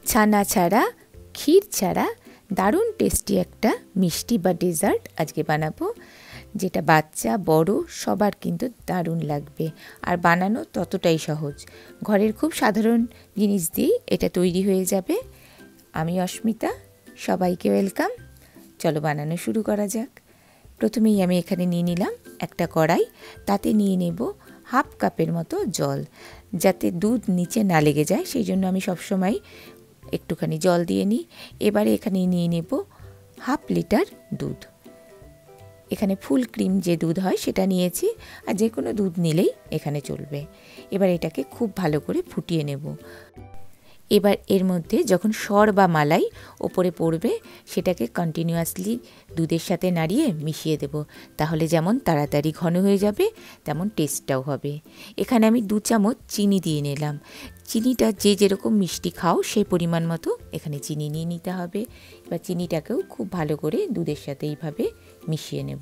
ছানা ছাড়া ক্ষীর ছাড়া দারুণ টেস্টি একটা মিষ্টি বা ডেজার্ট আজকে বানাবো, যেটা বাচ্চা বড় সবার কিন্তু দারুণ লাগবে আর বানানো ততটাই সহজ। ঘরের খুব সাধারণ জিনিস দিয়েই এটা তৈরি হয়ে যাবে। আমি অস্মিতা, সবাইকে ওয়েলকাম। চলো বানানো শুরু করা যাক। প্রথমেই আমি এখানে নিয়ে নিলাম একটা কড়াই, তাতে নিয়ে নেব হাফ কাপের মতো জল, যাতে দুধ নিচে না লেগে যায় সেই জন্য আমি সবসময় একটুখানি জল দিয়ে নিই। এবারে এখানে নিয়ে নেব হাফ লিটার দুধ। এখানে ফুল ক্রিম যে দুধ হয় সেটা নিয়েছি, আর যে কোনো দুধ নিলেই এখানে চলবে। এবার এটাকে খুব ভালো করে ফুটিয়ে নেব। এবার এর মধ্যে যখন সর বা মালাই ওপরে পড়বে সেটাকে কন্টিনিউয়াসলি দুধের সাথে নাড়িয়ে মিশিয়ে দেব, তাহলে যেমন তাড়াতাড়ি ঘন হয়ে যাবে তেমন টেস্টটাও হবে। এখানে আমি 2 চামচ চিনি দিয়ে নিলাম। চিনিটা যে যেরকম মিষ্টি খাও সেই পরিমাণ মতো এখানে চিনি নিয়ে নিতে হবে। এবার চিনিটাকেও খুব ভালো করে দুধের সাথে এইভাবে মিশিয়ে নেব।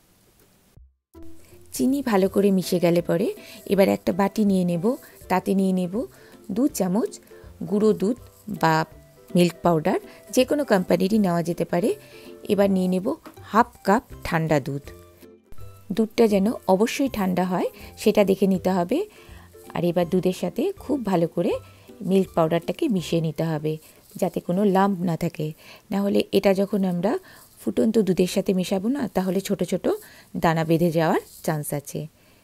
চিনি ভালো করে মিশে গেলে পরে এবার একটা বাটি নিয়ে নেব, তাতে নিয়ে নেব 2 চামচ গুঁড়ো দুধ বা মিল্ক পাউডার, যে কোনো কোম্পানিরই নেওয়া যেতে পারে। এবার নিয়ে নেব হাফ কাপ ঠান্ডা দুধ। দুধটা যেন অবশ্যই ঠান্ডা হয় সেটা দেখে নিতে হবে। আর এবার দুধের সাথে খুব ভালো করে মিল্ক পাউডারটাকে মিশিয়ে নিতে হবে, যাতে কোনো লাম্প না থাকে। না হলে এটা যখন আমরা ফুটন্ত দুধের সাথে মেশাবো না, তাহলে ছোট ছোট দানা বেঁধে যাওয়ার চান্স আছে।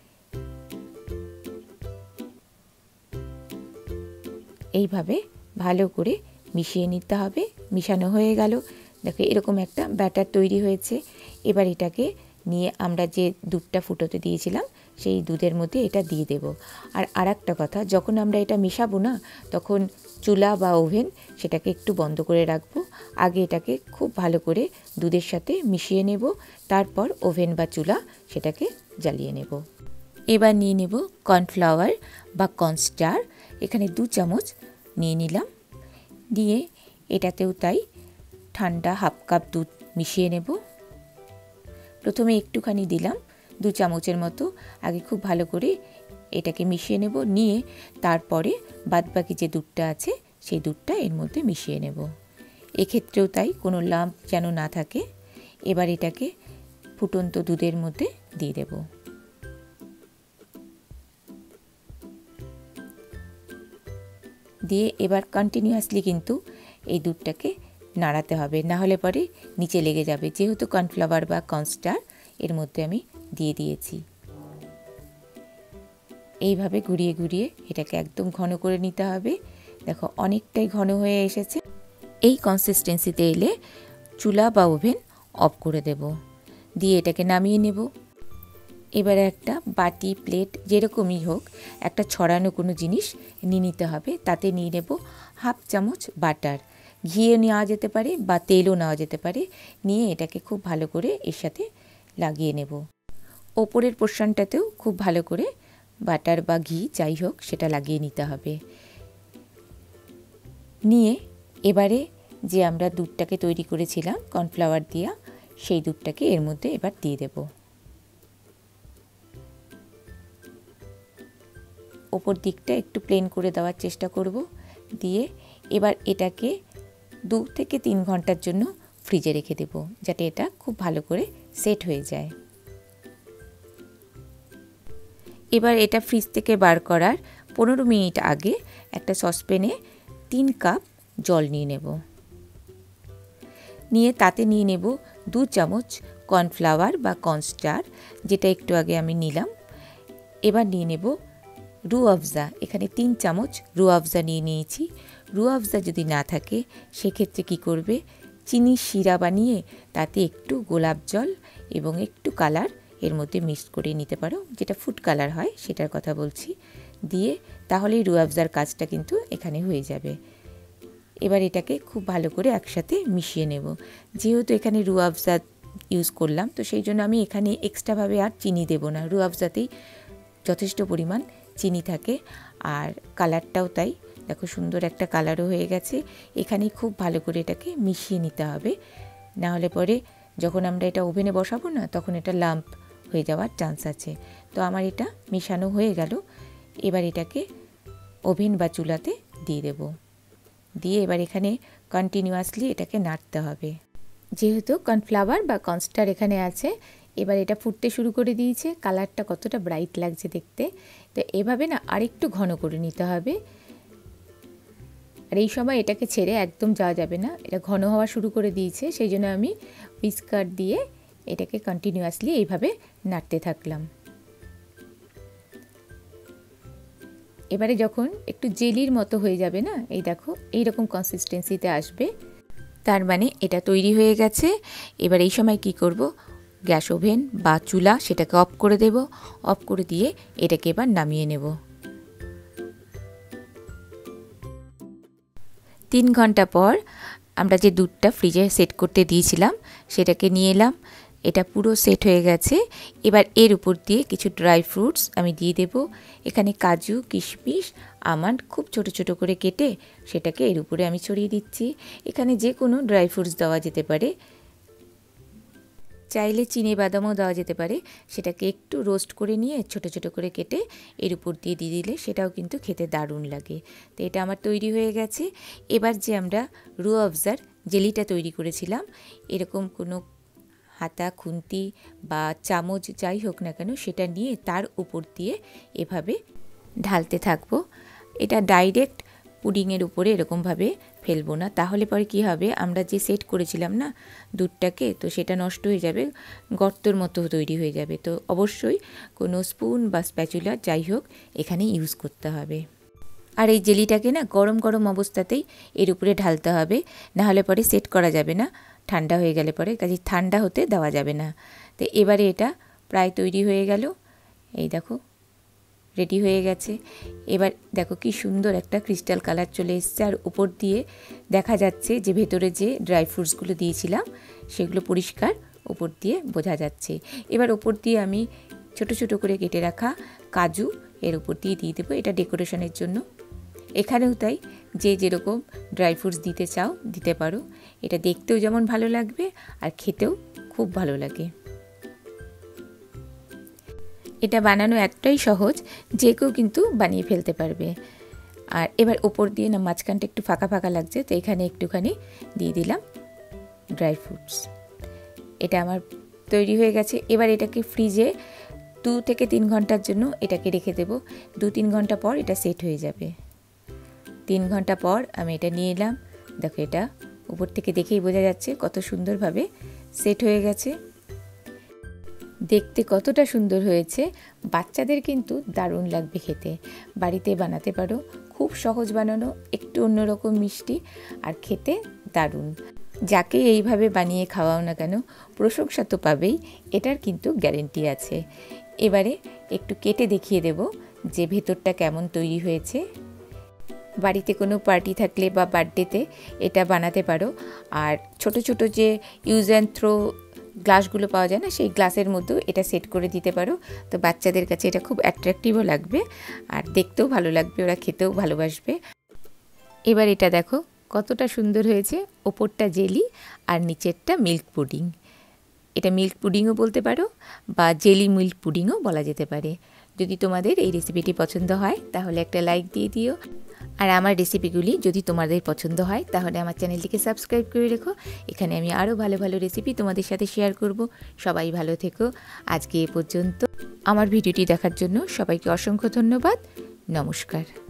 এইভাবে ভালো করে মিশিয়ে নিতে হবে। মিশানো হয়ে গেল, দেখো এরকম একটা ব্যাটার তৈরি হয়েছে। এবার এটাকে নিয়ে আমরা যে দুধটা ফুটোতে দিয়েছিলাম সেই দুধের মধ্যে এটা দিয়ে দেব। আর আরেকটা কথা, যখন আমরা এটা মেশাবো না তখন চুলা বা ওভেন সেটাকে একটু বন্ধ করে রাখবো। আগে এটাকে খুব ভালো করে দুধের সাথে মিশিয়ে নেব, তারপর ওভেন বা চুলা সেটাকে জ্বালিয়ে নেব। এবার নিয়ে নেব কর্নফ্লাওয়ার বা কর্নস্টার, এখানে 2 চামচ নিয়ে নিলাম। দিয়ে এটাতেও তাই ঠান্ডা হাফ কাপ দুধ মিশিয়ে নেব। প্রথমে একটুখানি দিলাম 2 চামচের মতো, আগে খুব ভালো করে এটাকে মিশিয়ে নেব। নিয়ে তারপরে বাদবাকি যে দুধটা আছে সেই দুধটা এর মধ্যে মিশিয়ে নেব। এক্ষেত্রেও তাই কোনো লাম্প যেন না থাকে। এবার এটাকে ফুটন্ত দুধের মধ্যে দিয়ে দেব। দিয়ে এবার কন্টিনিউয়াসলি কিন্তু এই দুধটাকে নাড়াতে হবে, না হলে পরে নিচে লেগে যাবে, যেহেতু কর্নফ্লাওয়ার বা কর্নস্টার এর মধ্যে আমি দিয়ে দিয়েছি। এইভাবে ঘুরিয়ে ঘুরিয়ে এটাকে একদম ঘন করে নিতে হবে। দেখো অনেকটাই ঘন হয়ে এসেছে। এই কনসিস্টেন্সিতে এলে চুলা বা ওভেন অফ করে দেব। দিয়ে এটাকে নামিয়ে নেব। এবারে একটা বাটি প্লেট যেরকমই হোক একটা ছড়ানো কোনো জিনিস নিয়ে নিতে হবে, তাতে নিয়ে নেব হাফ চামচ বাটার। ঘিয়ে নেওয়া যেতে পারে বা তেলও নেওয়া যেতে পারে। নিয়ে এটাকে খুব ভালো করে এর সাথে লাগিয়ে নেব। ওপরের পোর্শনটাতেও খুব ভালো করে বাটার বা ঘি যাই হোক সেটা লাগিয়ে নিতে হবে। নিয়ে এবারে যে আমরা দুধটাকে তৈরি করেছিলাম কর্নফ্লাওয়ার দিয়া, সেই দুধটাকে এর মধ্যে এবার দিয়ে দেব। ওপর দিকটা একটু প্লেন করে দেওয়ার চেষ্টা করব। দিয়ে এবার এটাকে 2 থেকে 3 ঘন্টার জন্য ফ্রিজে রেখে দেব, যাতে এটা খুব ভালো করে সেট হয়ে যায়। এবার এটা ফ্রিজ থেকে বার করার 15 মিনিট আগে একটা সসপ্যানে 3 কাপ জল নিয়ে নেব। নিয়ে তাতে নিয়ে নেব 2 চামচ কর্নফ্লাওয়ার বা কর্নস্টার, যেটা একটু আগে আমি নিলাম। এবার নিয়ে নেব রুহ আফজা, এখানে 3 চামচ রুহ আফজা নিয়ে নিয়েছি। রুহ আফজা যদি না থাকে সেক্ষেত্রে কি করবে, চিনির শিরা বানিয়ে তাতে একটু গোলাপ জল এবং একটু কালার এর মধ্যে মিক্স করে নিতে পারো, যেটা ফুড কালার হয় সেটার কথা বলছি। দিয়ে তাহলেই রুহ আফজার কাজটা কিন্তু এখানে হয়ে যাবে। এবার এটাকে খুব ভালো করে একসাথে মিশিয়ে নেব। যেহেতু এখানে রুহ আফজা ইউজ করলাম, তো সেই জন্য আমি এখানে এক্সট্রাভাবে আর চিনি দেব না। রুহ আফজাতেই যথেষ্ট পরিমাণ চিনি থাকে। আর কালারটাও তাই, দেখো সুন্দর একটা কালারও হয়ে গেছে। এখানেই খুব ভালো করে এটাকে মিশিয়ে নিতে হবে, না হলে পরে যখন আমরা এটা ওভেনে বসাবো না তখন এটা লাম্প হয়ে যাওয়ার চান্স আছে। তো আমার এটা মেশানো হয়ে গেল। এবার এটাকে ওভেন বা চুলাতে দিয়ে দেব। দিয়ে এবার এখানে কন্টিনিউয়াসলি এটাকে নাড়তে হবে। যেহেতু কর্নফ্লাওয়ার বা কর্নস্টার এখানে আছে, এবার এটা ফুটতে শুরু করে দিয়েছে। কালারটা কতটা ব্রাইট লাগছে দেখতে। তো এভাবে না আরেকটু ঘন করে নিতে হবে। আর এই সময় এটাকে ছেড়ে একদম যাওয়া যাবে না, এটা ঘন হওয়া শুরু করে দিয়েছে। সেই জন্য আমি হুইস্কার দিয়ে এটাকে কন্টিনিউয়াসলি এইভাবে নাড়তে থাকলাম। এবারে যখন একটু জেলির মতো হয়ে যাবে না, এই দেখো এইরকম কনসিস্টেন্সিতে আসবে, তার মানে এটা তৈরি হয়ে গেছে। এবার এই সময় কি করব, গ্যাস ওভেন বা চুলা সেটাকে অফ করে দেব। অফ করে দিয়ে এটাকে এবার নামিয়ে নেব। 3 ঘন্টা পর আমরা যে দুধটা ফ্রিজে সেট করতে দিয়েছিলাম সেটাকে নিয়ে এলাম। এটা পুরো সেট হয়ে গেছে। এবার এর উপর দিয়ে কিছু ড্রাই ফ্রুটস আমি দিয়ে দেব। এখানে কাজু, কিশমিশ, আমন্ড খুব ছোট ছোট করে কেটে সেটাকে এর উপরে আমি ছড়িয়ে দিচ্ছি। এখানে যে কোনো ড্রাই ফ্রুটস দেওয়া যেতে পারে, চাইলে চিনি বাদামও দেওয়া যেতে পারে। সেটাকে একটু রোস্ট করে নিয়ে ছোট ছোট করে কেটে এর উপর দিয়ে দিলে সেটাও কিন্তু খেতে দারুণ লাগে। তো এটা আমার তৈরি হয়ে গেছে। এবার যে আমরা রুহ আফজার জেলিটা তৈরি করেছিলাম, এরকম কোনো হাতা, খুন্তি বা চামচ যাই হোক না কেন সেটা নিয়ে তার উপর দিয়ে এভাবে ঢালতে থাকবো। এটা ডাইরেক্ট পুডিংয়ের উপরে এরকমভাবে ফেলবো না, তাহলে পরে কি হবে, আমরা যে সেট করেছিলাম না দুধটাকে, তো সেটা নষ্ট হয়ে যাবে, গর্তর মতো তৈরি হয়ে যাবে। তো অবশ্যই কোনো স্পুন বা স্প্যাচুলা যাই হোক এখানে ইউজ করতে হবে। আর এই জেলিটাকে না গরম গরম অবস্থাতেই এর উপরে ঢালতে হবে, নাহলে পরে সেট করা যাবে না, ঠান্ডা হয়ে গেলে পরে, কাজে ঠান্ডা হতে দেওয়া যাবে না। তো এবারে এটা প্রায় তৈরি হয়ে গেল। এই দেখো রেডি হয়ে গেছে। এবার দেখো কি সুন্দর একটা ক্রিস্টাল কালার চলে এসছে, আর উপর দিয়ে দেখা যাচ্ছে যে ভেতরে যে ড্রাই ফ্রুটসগুলো দিয়েছিলাম সেগুলো পরিষ্কার উপর দিয়ে বোঝা যাচ্ছে। এবার উপর দিয়ে আমি ছোট ছোট করে কেটে রাখা কাজু এর উপর দিয়ে দেবো, এটা ডেকোরেশনের জন্য। এখানেও তাই, যে যেরকম ড্রাই ফ্রুটস দিতে চাও দিতে পারো। এটা দেখতেও যেমন ভালো লাগবে আর খেতেও খুব ভালো লাগে। এটা বানানো একটাই সহজ, যে কেউ কিন্তু বানিয়ে ফেলতে পারবে। আর এবার ওপর দিয়ে না মাঝখানটা একটু ফাঁকা ফাঁকা লাগছে, তো এখানে একটুখানি দিয়ে দিলাম ড্রাই ফ্রুটস। এটা আমার তৈরি হয়ে গেছে। এবার এটাকে ফ্রিজে 2 থেকে 3 ঘন্টার জন্য এটাকে রেখে দেব। 2-3 ঘন্টা পর এটা সেট হয়ে যাবে। 3 ঘন্টা পর আমি এটা নিয়ে এলাম। দেখো এটা উপর থেকে দেখেই বোঝা যাচ্ছে কত সুন্দরভাবে সেট হয়ে গেছে। দেখতে কতটা সুন্দর হয়েছে, বাচ্চাদের কিন্তু দারুণ লাগবে খেতে। বাড়িতে বানাতে পারো, খুব সহজ বানানো, একটু অন্যরকম মিষ্টি আর খেতে দারুণ। যাকে এইভাবে বানিয়ে খাওয়াও না কেন প্রশংসা তো পাবেই, এটার কিন্তু গ্যারেন্টি আছে। এবারে একটু কেটে দেখিয়ে দেব যে ভেতরটা কেমন তৈরি হয়েছে। বাড়িতে কোনো পার্টি থাকলে বা বার্থডেতে এটা বানাতে পারো। আর ছোট ছোট যে ইউজ অ্যান্ড থ্রো গ্লাসগুলো পাওয়া যায় না, সেই গ্লাসের মধ্যেও এটা সেট করে দিতে পারো। তো বাচ্চাদের কাছে এটা খুব অ্যাট্রাকটিভও লাগবে আর দেখতেও ভালো লাগবে, ওরা খেতেও ভালোবাসবে। এবার এটা দেখো কতটা সুন্দর হয়েছে, ওপরটা জেলি আর নিচেরটা মিল্ক পুডিং। এটা মিল্ক পুডিংও বলতে পারো বা জেলি মিল্ক পুডিংও বলা যেতে পারে। যদি তোমাদের এই রেসিপিটি পছন্দ হয় তাহলে একটা লাইক দিয়ে দিও। আর আমার রেসিপিগুলি যদি তোমাদের পছন্দ হয় তাহলে আমার চ্যানেলটিকে সাবস্ক্রাইব করে রেখো। এখানে আমি আরও ভালো ভালো রেসিপি তোমাদের সাথে শেয়ার করব। সবাই ভালো থেকো। আজকে এ পর্যন্ত। আমার ভিডিওটি দেখার জন্য সবাইকে অসংখ্য ধন্যবাদ। নমস্কার।